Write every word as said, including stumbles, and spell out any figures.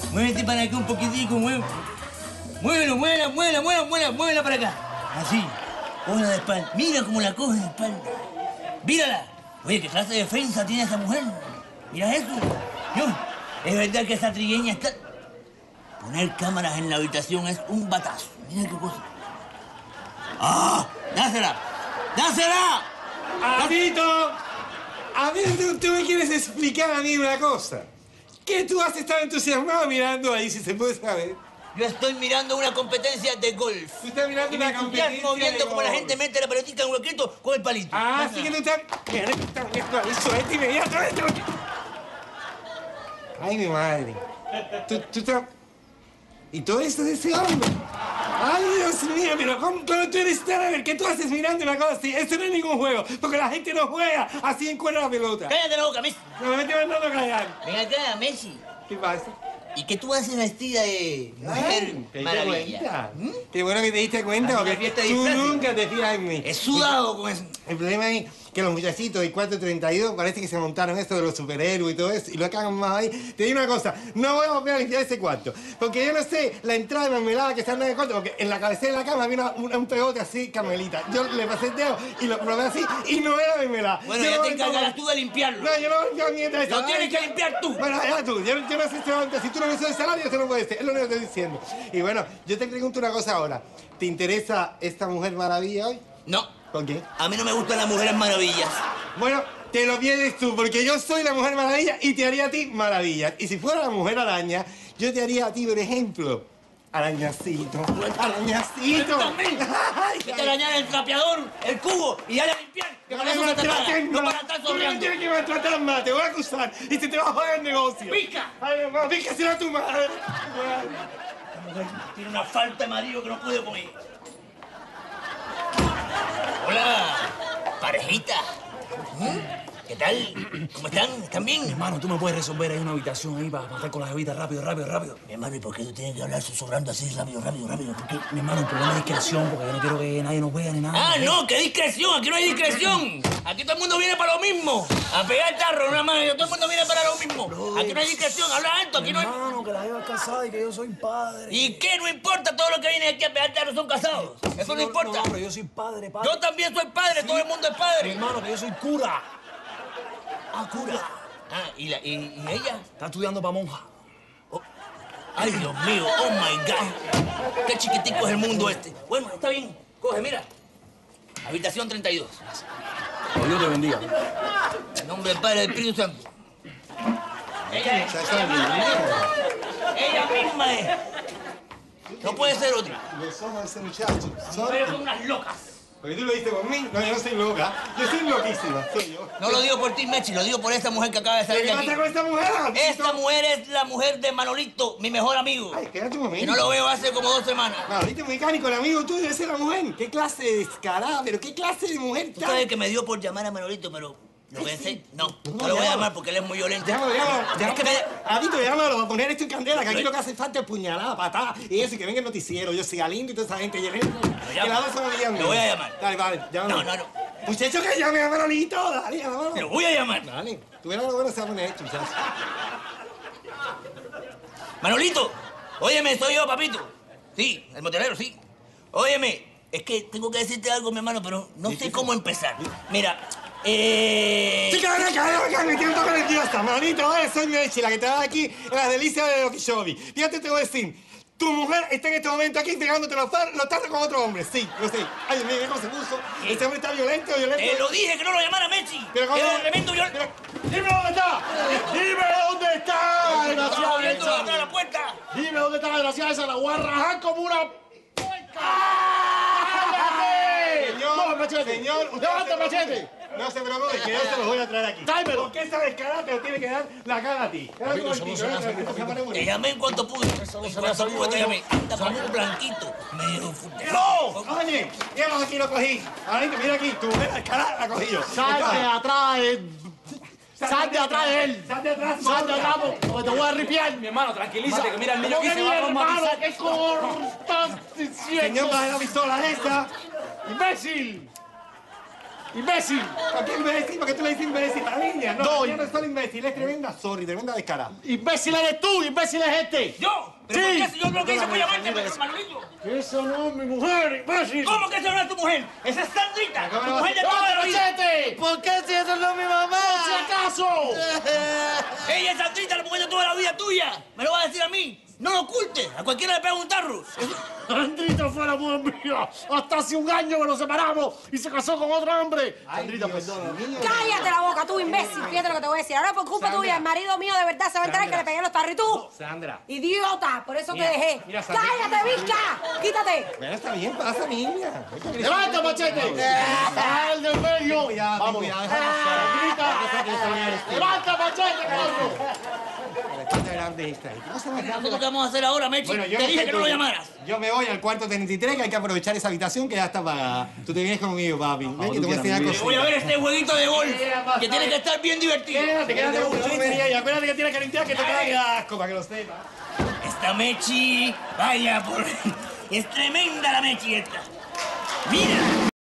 Muévete para acá un poquitico, mueve. Muévelo, muévela, muévela, muévela, muévela, muévela para acá. Así. Cógela de espalda. Mira cómo la coge de espalda. Mírala. Oye, ¿qué clase de defensa tiene esa mujer? Mira eso. Yo, es verdad que esa trigueña está... Poner cámaras en la habitación es un batazo. Mira qué cosa. ¡Ah! ¡Dásela! ¡Dásela! ¡Adito! A ver, tú, tú me quieres explicar a mí una cosa. ¿Qué tú has estado entusiasmado mirando ahí, si se puede saber? Yo estoy mirando una competencia de golf. Tú estás mirando y me una competencia viendo de cómo la golf. gente mete la pelotita en un huequito con el palito. Ah, sí que tú estás... Mira, tú estás viendo ahí, suelta inmediatamente. Ay, mi madre. Tú, tú estás... ¿Y todo esto de ese hombre? Ay, Dios mío, pero ¿cómo, cómo tú eres tan... A ver, ¿qué tú haces mirando una cosa así? Esto no es ningún juego, porque la gente no juega así en cuerda la pelota. Cállate la boca, Messi. No me estoy mandando a callar. Ven acá, Messi. ¿Qué pasa? ¿Y qué tú haces vestida de mujer Ay, ¿te diste maravilla? cuenta? ¿Mm? Qué bueno que te diste cuenta, porque fiesta de tú disfraces. nunca te fijas en mí. He sudado con eso. El problema es que los muchachitos de cuatro treinta y dos parece que se montaron esto de los superhéroes y todo eso, y lo cagan más ahí. Te digo una cosa, no voy a volver a limpiar ese cuarto, porque yo no sé la entrada de mermelada que está en el cuarto, porque en la cabecera de la cama había una- un, un pegote así, Carmelita. Yo le pasé el dedo y lo probé así, y no era mermelada. Bueno, Yo ya no te voy a- encargarás tú de limpiarlo. No, yo no voy a limpiar esa. Lo tienes que limpiar tú. Bueno, ya tú, yo, yo no sé si, antes, si tú no me subes el salario, eso no puede ser, es lo único que estoy diciendo. Y bueno, yo te pregunto una cosa ahora, ¿te interesa esta Mujer Maravilla hoy? No. ¿Por qué? A mí no me gustan las mujeres maravillas. Bueno, te lo pierdes tú, porque yo soy la Mujer Maravilla y te haría a ti maravillas. Y si fuera la Mujer Araña, yo te haría a ti, por ejemplo, arañacito. Arañacito. También. Que te arañar el trapeador, el cubo y dale a limpiar. Que No para me eso se te paga. maltraten No más. para estar Tú no me sonriendo. tienes que maltratar más, te voy a acusar y se te va a joder el negocio. ¡Pica! Ay, mamá, pica será tu madre. La mujer tiene una falta de marido que no puede comer. Hola, parejita. ¿Mm? ¿Qué tal? ¿Cómo están? ¿Están bien? Hermano, tú me puedes resolver ahí una habitación ahí para matar con las bebidas rápido, rápido, rápido. Mi hermano, ¿y por qué tú tienes que hablar susurrando así rápido, rápido, rápido? ¿Por qué? Mi hermano, el problema es discreción, porque yo no quiero que nadie nos vea ni nada. Ah, no, qué discreción, aquí no hay discreción. Aquí todo el mundo viene para lo mismo. A pegar tarro, nada más, todo el mundo viene para lo mismo. Aquí no hay discreción, habla alto, aquí no hay... Hermano, que la lleva casada y que yo soy padre. ¿Y qué? No importa, todos los que vienen aquí a pegar tarro son casados. Eso no importa. No, pero yo soy padre, padre. Yo también soy padre, todo el mundo es Mi padre. hermano, que yo soy cura. Ah, cura. Ah, ¿y, la, y, y ella? Está estudiando para monja. Oh. Ay, Dios mío, oh my God. Qué chiquitico es el mundo este. Bueno, está bien. Coge, mira. Habitación treinta y dos. Que Dios te bendiga. En nombre del Padre y del Espíritu Santo. Ella es. Ella misma es. No puede ser otra. Lo somos ese muchacho. Son... Ustedes son unas locas. Porque tú lo viste por mí. No, yo no soy loca. Yo soy loquísima, soy yo. No lo digo por ti, Mechi, lo digo por esta mujer que acaba de salir ¿Qué de aquí. pasa con esta mujer? Esta mujer es la mujer de Manolito, mi mejor amigo. Ay, espérate un momento. Que no lo veo hace como dos semanas. Ahorita mecánico, el amigo tuyo debe ser la mujer. ¿Qué clase de descarada? ¿Pero qué clase de mujer Tú tan...? sabes que me dio por llamar a Manolito, pero lo pensé. No, no, No, lo voy a llámalo. llamar porque él es muy violento. Llámalo, llámalo. Es que me... Adito, llámalo, va a poner esto en candela, que aquí lo que hace falta es puñalada, patada y eso, y que venga el noticiero. Yo soy Galindo y toda esa gente. Y el... Que la dos son amigas mías. Lo voy a llamar. Dale, vale, llámalo. No, no, no. Muchacho, que llame a Manolito, dale, llámalo. Lo voy a llamar. Dale, tú verás lo bueno que se va a poner esto, muchacho. Manolito, óyeme, soy yo, papito. Sí, el motelero, sí. Óyeme, es que tengo que decirte algo, mi hermano, pero no sé cómo empezar. Mira, eh... Sí, cabrón, cabrón, cabrón, me tiene un toque nerviosa. Manolito, eh, soy Mechi, la que te da aquí en las delicias de Okeechobee. Fíjate, te voy a decir. Tu mujer está en este momento aquí entregándote los tar- los tarros con otro hombre. Sí, lo sé. Ay, mira cómo se puso. Ese hombre está violento, violento. Te lo dije que no lo llamara Mechi. Pero cómo... Era tremendo violento. ¡Dime dónde está! ¡Dime dónde está! Estaba abriendo esa! atrás la puerta. ¡Dime dónde está la desgraciada esa! ¡La voy a rajar como una... Señor, machete. Señor, ¡levanta machete! No se preocupe, que yo se los voy a traer aquí. ¡Tráemelo! ¿Por qué esa descarada te lo tiene que dar la cara a ti? Te llamé en cuanto pude. En cuanto pude te llamé. Anda como un blanquito. Medio ¡No! Oye, llevamos aquí lo cogí. Ahorita, mira aquí, tu mujer descarada la cogí yo. ¡Sal de atrás de... ¡Sal de atrás de él! ¡Sal de atrás! ¡Sal de atrás, porque te voy a ripiar! Mi hermano, tranquilízate, que mira el niño ¿Cómo aquí que se mi va a hermano? traumatizar. ¿Qué cortas diciendo? Señor, baje la pistola esa. ¡Imbécil! ¡Imbécil! ¿Por qué imbécil? ¿Por qué tú le dices imbécil a la niña? No, No, la niña no es solo imbécil, es tremenda sorry, tremenda descarada. ¡Imbécil eres tú! ¡Imbécil es este! ¿Yo? ¿Pero Sí. por qué si yo creo que hice fue llamarte, Manolito? ¡Eso no es mi mujer, imbécil! ¿Cómo que esa no es tu mujer? Esa es Sandrita, ¿Cómo tu no va a mujer de ser? toda la vida. ¡Machete! ¿Por qué si eso no es mi mamá? ¡Si acaso! Ella es Sandrita, la mujer de toda la vida tuya. ¿Me lo vas a decir a mí? No lo ocultes. A cualquiera le pega un tarro. Sandrita fue la mujer mía. Hasta hace un año que nos separamos y se casó con otro hombre. Ay, Sandrita, Dios perdona. mío. ¡Cállate la boca, tú, imbécil! Fíjate lo que te voy a decir. Ahora por culpa Sandra. tuya, el marido mío de verdad se va a enterar que le pegué los tarros. ¿Y tú? Sandra. ¡Idiota! Por eso Mira, te dejé. mira, Sandra. ¡Cállate, bicha! ¡Quítate! Bueno, está bien, pasa, niña. ¡Levanta, machete! ¡Sal del medio! Cuidado, ¡Vamos! cuidado, déjalo solo. ¡Sandrita! ¡Levanta, machete, coño! Bastante grande esta. ¿Qué cosa más grande? ¿Qué vamos a hacer ahora, Mechi? Bueno, yo te no dije sé que tú. no lo llamaras. Yo me voy al cuarto treinta y tres, que hay que aprovechar esa habitación que ya está pagada. Tú te vienes conmigo, papi. Ven que te voy a enseñar Te cositas. voy a ver este jueguito de golf, Mira, que tiene que estar bien divertido. Quédate, quédate, no me digas. Y acuérdate que tienes que limpiar, que te queda asco, para que lo sepas. Esta Mechi, vaya por... Es tremenda la Mechi esta. Mira.